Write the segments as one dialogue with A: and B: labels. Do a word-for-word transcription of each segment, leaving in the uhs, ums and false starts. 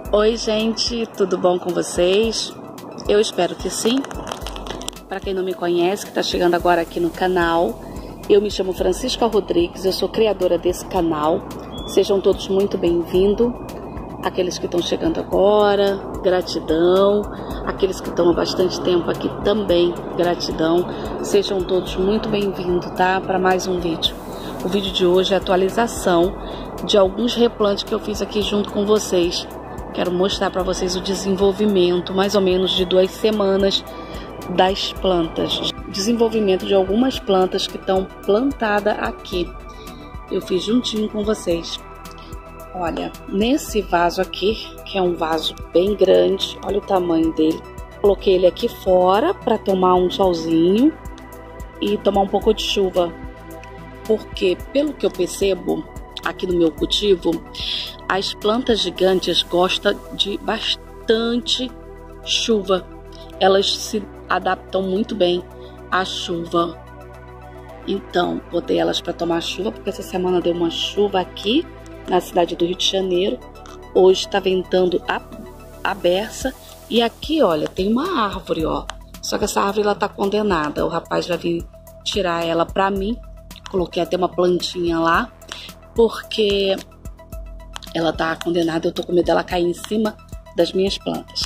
A: Oi gente, tudo bom com vocês? Eu espero que sim. Para quem não me conhece, que está chegando agora aqui no canal, eu me chamo Francisca Rodrigues, eu sou criadora desse canal. Sejam todos muito bem-vindos. Aqueles que estão chegando agora, gratidão. Aqueles que estão há bastante tempo aqui também, gratidão. Sejam todos muito bem-vindos, tá? Para mais um vídeo. O vídeo de hoje é a atualização de alguns replantes que eu fiz aqui junto com vocês. Quero mostrar para vocês o desenvolvimento, mais ou menos de duas semanas, das plantas. Desenvolvimento de algumas plantas que estão plantadas aqui. Eu fiz juntinho com vocês. Olha, nesse vaso aqui, que é um vaso bem grande, olha o tamanho dele. Coloquei ele aqui fora para tomar um solzinho e tomar um pouco de chuva. Porque, pelo que eu percebo aqui no meu cultivo, as plantas gigantes gostam de bastante chuva. Elas se adaptam muito bem à chuva. Então, botei elas para tomar chuva, porque essa semana deu uma chuva aqui na cidade do Rio de Janeiro. Hoje está ventando a, a berça. E aqui, olha, tem uma árvore, ó. Só que essa árvore, ela tá condenada. O rapaz vai vir tirar ela para mim. Coloquei até uma plantinha lá, porque ela tá condenada. Eu tô com medo dela cair em cima das minhas plantas.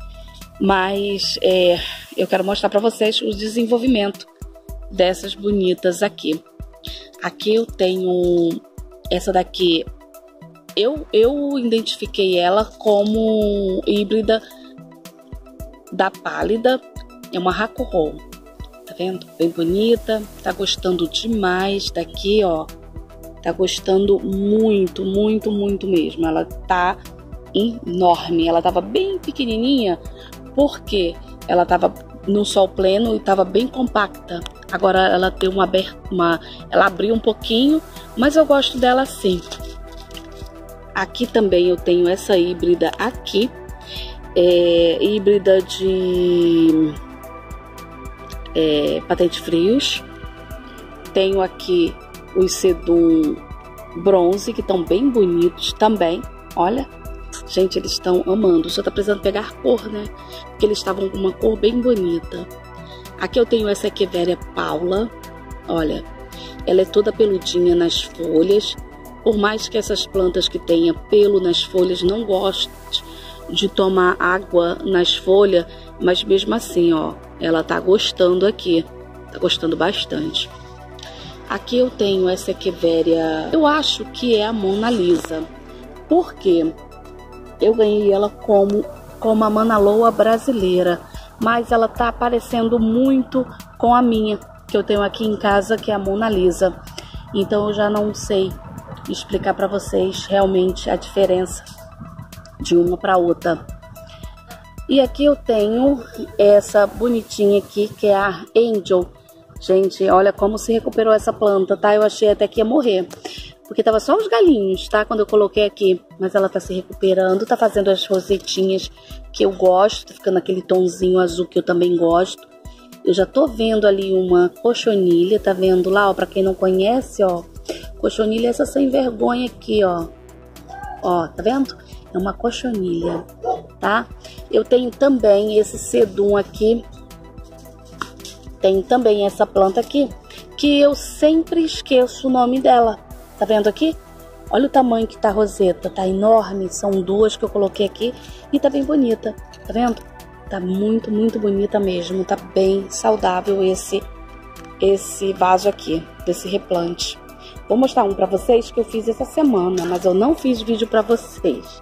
A: Mas é, eu quero mostrar para vocês o desenvolvimento dessas bonitas aqui. Aqui eu tenho essa daqui. Eu, eu identifiquei ela como híbrida da pálida. É uma Hakuho. Tá vendo? Bem bonita. Tá gostando demais daqui, ó. Tá gostando muito, muito, muito mesmo. Ela tá enorme. Ela tava bem pequenininha porque ela tava no sol pleno e tava bem compacta. Agora ela tem uma uma ela abriu um pouquinho, mas eu gosto dela assim. Aqui também eu tenho essa híbrida aqui, é, híbrida de é, patente frios. Tenho aqui os sedum bronze, que estão bem bonitos também. Olha, gente, eles estão amando. Só tá precisando pegar cor, né? Porque eles estavam com uma cor bem bonita. Aqui eu tenho essa Echeveria Paula. Olha, ela é toda peludinha nas folhas. Por mais que essas plantas que tenham pelo nas folhas não gostem de tomar água nas folhas, mas mesmo assim, ó, ela tá gostando aqui. Tá gostando bastante. Aqui eu tenho essa Echeveria, eu acho que é a Mona Lisa. Por quê? Eu ganhei ela como, como a Manaloa brasileira, mas ela tá parecendo muito com a minha, que eu tenho aqui em casa, que é a Mona Lisa. Então eu já não sei explicar para vocês realmente a diferença de uma para outra. E aqui eu tenho essa bonitinha aqui, que é a Angel. Gente, olha como se recuperou essa planta, tá? Eu achei até que ia morrer, porque tava só os galinhos, tá? Quando eu coloquei aqui. Mas ela tá se recuperando, tá fazendo as rosetinhas que eu gosto, tá ficando aquele tonzinho azul que eu também gosto. Eu já tô vendo ali uma cochonilha, tá vendo lá, ó? Pra quem não conhece, ó. Cochonilha é essa sem vergonha aqui, ó. Ó, tá vendo? É uma cochonilha, tá? Eu tenho também esse sedum aqui. Tenho também essa planta aqui, que eu sempre esqueço o nome dela. Tá vendo aqui? Olha o tamanho que tá a roseta, tá enorme. São duas que eu coloquei aqui e tá bem bonita, tá vendo? Tá muito, muito bonita mesmo. Tá bem saudável esse, esse vaso aqui, desse replante. Vou mostrar um pra vocês que eu fiz essa semana, mas eu não fiz vídeo pra vocês.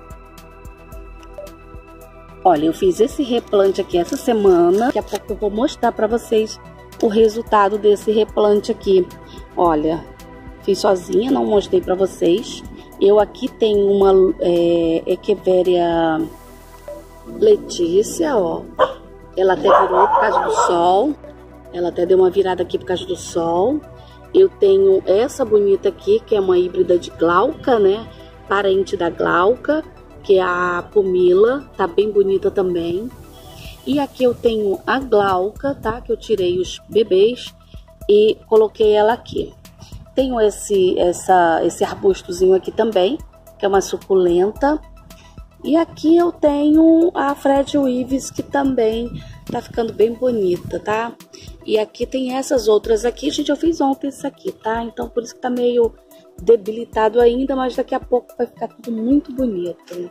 A: Olha, eu fiz esse replante aqui essa semana. Daqui a pouco eu vou mostrar pra vocês o resultado desse replante aqui. Olha, fiz sozinha, não mostrei pra vocês. Eu aqui tenho uma é, Echeveria Letícia, ó. Ela até virou por causa do sol. Ela até deu uma virada aqui por causa do sol. Eu tenho essa bonita aqui, que é uma híbrida de glauca, né? Parente da glauca, que é a Pumila. Tá bem bonita também. E aqui eu tenho a glauca, tá? Que eu tirei os bebês e coloquei ela aqui. Tenho esse, essa, esse arbustozinho aqui também, que é uma suculenta. E aqui eu tenho a Fred Weaves, que também tá ficando bem bonita, tá? E aqui tem essas outras aqui, gente, eu fiz ontem isso aqui, tá? Então por isso que tá meio debilitado ainda, mas daqui a pouco vai ficar tudo muito bonito.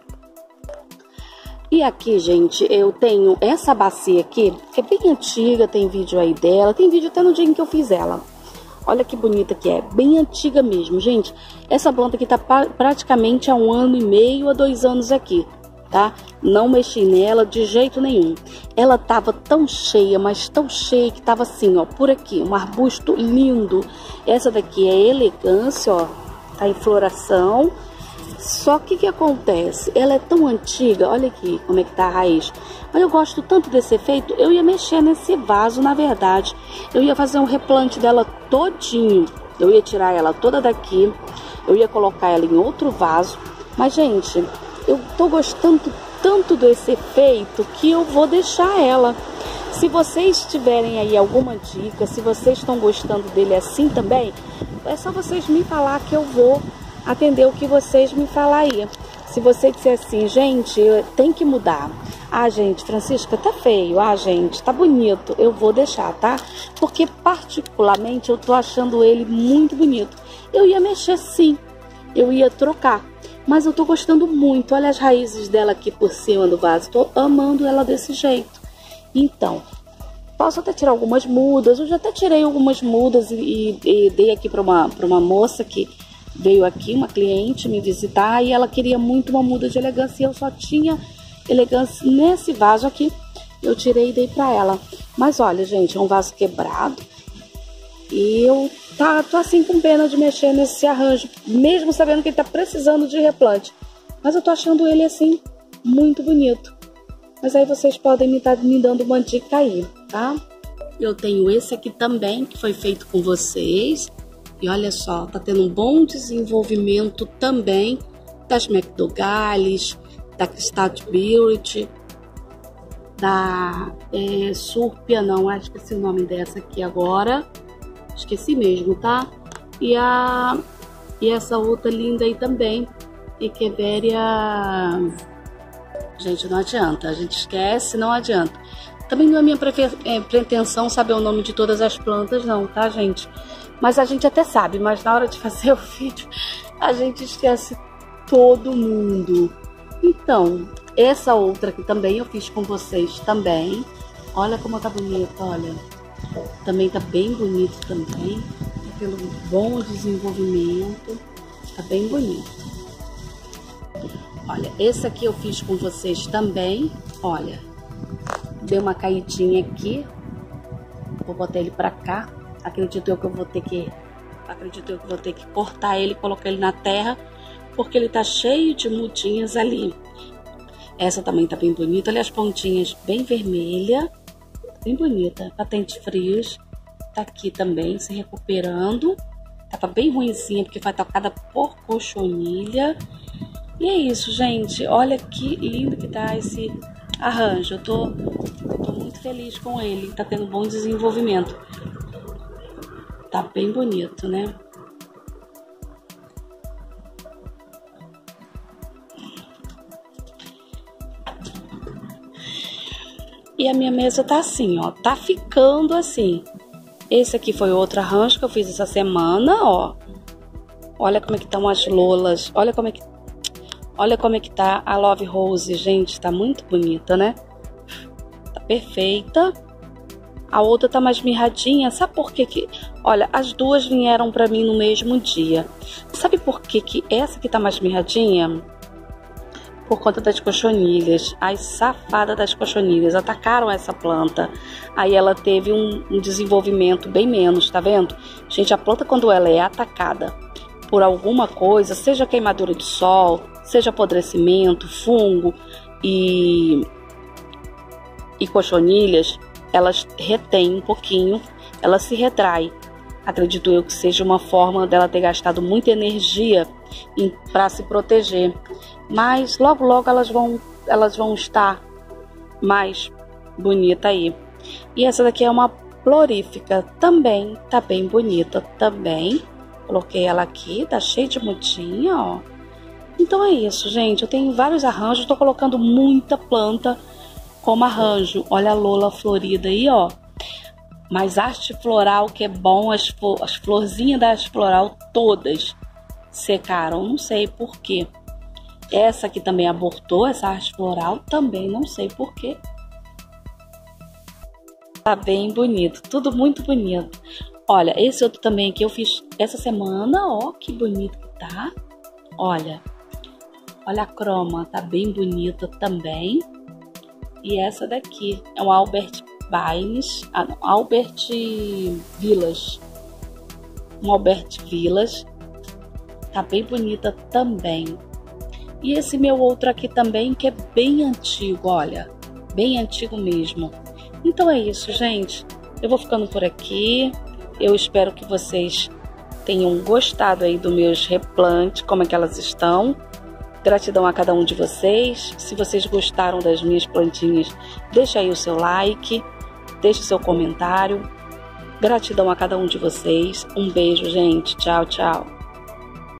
A: E aqui, gente, eu tenho essa bacia aqui, que é bem antiga, tem vídeo aí dela, tem vídeo até no dia em que eu fiz ela. Olha que bonita que é, bem antiga mesmo, gente. Essa planta aqui tá praticamente há um ano e meio a dois anos aqui, tá? Não mexi nela de jeito nenhum. Ela tava tão cheia, mas tão cheia que tava assim, ó, por aqui, um arbusto lindo. Essa daqui é elegância, ó, tá em floração. Só que o que acontece? Ela é tão antiga, olha aqui como é que tá a raiz. Mas eu gosto tanto desse efeito, eu ia mexer nesse vaso, na verdade. Eu ia fazer um replante dela todinho. Eu ia tirar ela toda daqui, eu ia colocar ela em outro vaso. Mas, gente, eu tô gostando tanto desse efeito que eu vou deixar ela. Se vocês tiverem aí alguma dica, se vocês estão gostando dele assim também, é só vocês me falar que eu vou atender o que vocês me falarem. Se você disser assim, gente, tem que mudar. Ah, gente, Francisca, tá feio. Ah, gente, tá bonito. Eu vou deixar, tá? Porque particularmente eu tô achando ele muito bonito. Eu ia mexer sim, eu ia trocar. Mas eu tô gostando muito. Olha as raízes dela aqui por cima do vaso. Tô amando ela desse jeito. Então, posso até tirar algumas mudas. Eu já até tirei algumas mudas e, e, e dei aqui pra uma, pra uma moça que veio aqui, uma cliente me visitar, e ela queria muito uma muda de elegância e eu só tinha elegância nesse vaso aqui. Eu tirei e dei pra ela. Mas olha, gente, é um vaso quebrado e eu tá, tô assim com pena de mexer nesse arranjo, mesmo sabendo que ele tá precisando de replante. Mas eu tô achando ele assim muito bonito. Mas aí vocês podem me estar me dando uma dica aí, tá? Eu tenho esse aqui também, que foi feito com vocês. E olha só, tá tendo um bom desenvolvimento também das McDougall, da Cristal Beauty, da é, Surpia, não, acho que esqueci o nome dessa aqui agora. Esqueci mesmo, tá? E, a, e essa outra linda aí também, Echeveria. Gente, não adianta, a gente esquece, não adianta. Também não é minha é, pretensão saber o nome de todas as plantas, não, tá, gente? Mas a gente até sabe, mas na hora de fazer o vídeo, a gente esquece todo mundo. Então, essa outra aqui também eu fiz com vocês também. Olha como tá bonita, olha. Também tá bem bonito também. Tá tendo um bom desenvolvimento. Tá bem bonito. Olha, esse aqui eu fiz com vocês também. Olha, deu uma caidinha aqui. Vou botar ele pra cá. Acredito eu que eu vou ter que acredito eu que vou ter que cortar ele e colocar ele na terra, porque ele tá cheio de mudinhas ali. Essa também tá bem bonita, olha as pontinhas bem vermelha, bem bonita. Patente frios, tá aqui também se recuperando. Tava bem ruimzinha porque foi tocada por cochonilha. E é isso, gente. Olha que lindo que tá esse arranjo. Eu tô, tô muito feliz com ele, tá tendo um bom desenvolvimento. Tá bem bonito, né? E a minha mesa tá assim, ó. Tá ficando assim. Esse aqui foi outro arranjo que eu fiz essa semana, ó. Olha como é que estão as lolas. Olha como é que... Olha como é que tá a Love Rose, gente. Tá muito bonita, né? Tá perfeita. A outra tá mais mirradinha. Sabe por que que... Olha, as duas vieram pra mim no mesmo dia. Sabe por que que essa que tá mais mirradinha? Por conta das cochonilhas. As safadas das cochonilhas atacaram essa planta. Aí ela teve um, um desenvolvimento bem menos, tá vendo? Gente, a planta quando ela é atacada por alguma coisa, seja queimadura de sol, seja apodrecimento, fungo e, e cochonilhas, elas retêm um pouquinho, ela se retrai. Acredito eu que seja uma forma dela ter gastado muita energia para se proteger. Mas logo logo elas vão, elas vão estar mais bonita aí. E essa daqui é uma florífica, também tá bem bonita também. Coloquei ela aqui, tá cheia de mudinha, ó. Então é isso, gente. Eu tenho vários arranjos, estou colocando muita planta como arranjo. Olha a Lola florida aí, ó. Mas haste floral que é bom, as, flor, as florzinhas da haste floral todas secaram, não sei por quê. Essa aqui também abortou, essa haste floral, também não sei por quê. Tá bem bonito, tudo muito bonito. Olha, esse outro também aqui eu fiz essa semana, ó, que bonito que tá. Olha, olha a croma, tá bem bonita também. E essa daqui é um Albert Baines, ah, não, Albert Vilas. Um Albert Vilas. Tá bem bonita também. E esse meu outro aqui também, que é bem antigo, olha. Bem antigo mesmo. Então é isso, gente. Eu vou ficando por aqui. Eu espero que vocês tenham gostado aí dos meus replantes, como é que elas estão. Gratidão a cada um de vocês. Se vocês gostaram das minhas plantinhas, deixa aí o seu like, deixa o seu comentário. Gratidão a cada um de vocês. Um beijo, gente. Tchau, tchau.